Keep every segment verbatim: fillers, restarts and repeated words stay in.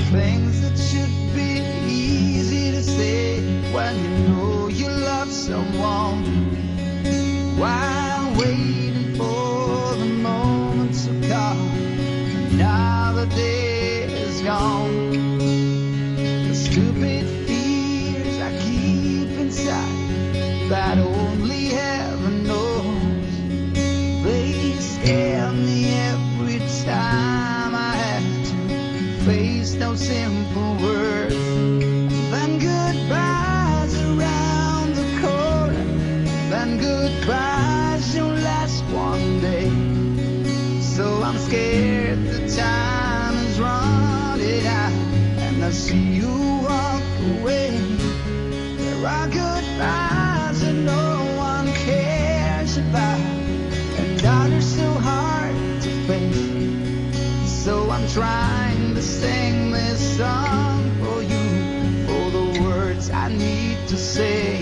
things that should be easy to say when you know you love someone, while waiting for the moment to come. Now the day is gone. The stupid fears I keep inside that only heaven knows, they scare me every time I have to face those simple words. Then goodbyes around the corner, then goodbyes don't last one day. So I'm scared the time is running out, and I see you walk away. There are goodbyes that no one cares about, and others so hard to face. So I'm trying to sing this song for you, for the words I need to say.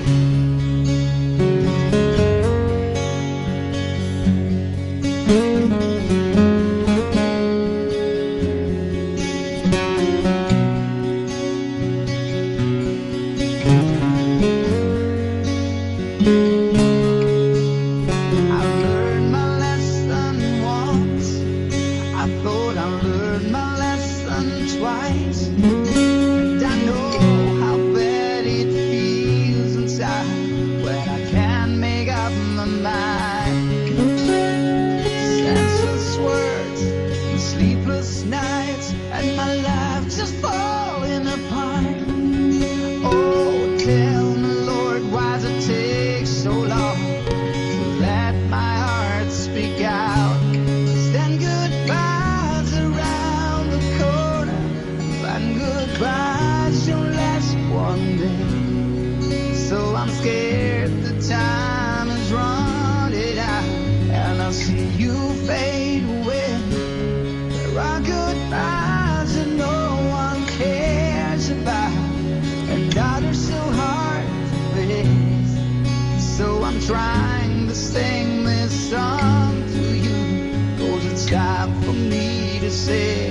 Trying to sing this song to you, 'cause it's time for me to say.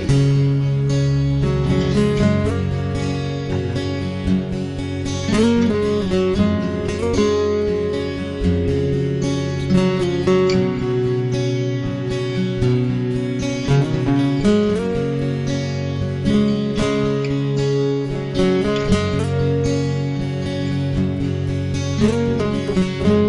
Thank you.